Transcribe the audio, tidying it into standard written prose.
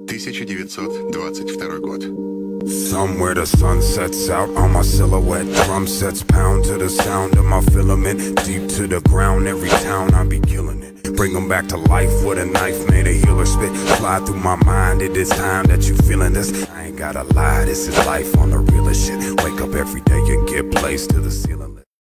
1922 год. Somewhere the sun sets out on my silhouette. Drum sets pound to the sound of my filament. Deep to the ground, every town I be killing it. Bring them back to life with a knife, made a healer spit. Fly through my mind, it is time that you feeling this. I ain't gotta lie, this is life on the realest shit. Wake up every day and get placed to the ceiling.